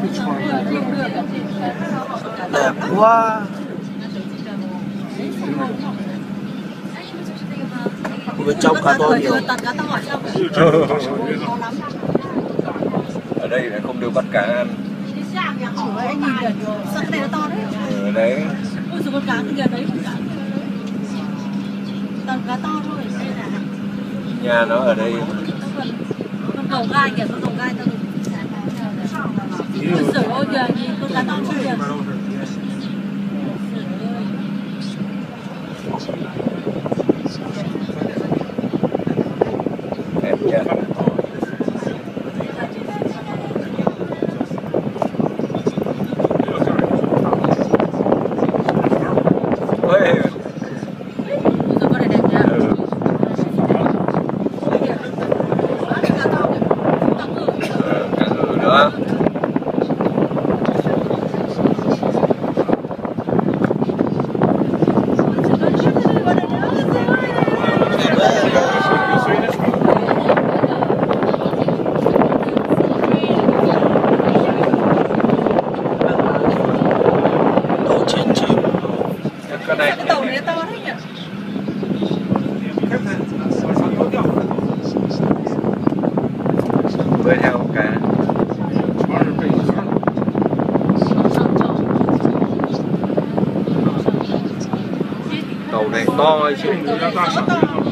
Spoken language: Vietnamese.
Đẹp quá. Bên trong cá to nhiều. Ở đây lại không được bắt cá ăn. Ở đấy. Nhà nó ở đây. Con cầu gai kìa, con cầu gai tao sửa ôi kìa, nhìn con cá to kìa. Đẹp chưa? Ôi. Con này đẹp nhá. Cả ngừ nữa. Con này. Cái tàu này to thế nhỉ? Bơi theo cá. Cầu này to chứ.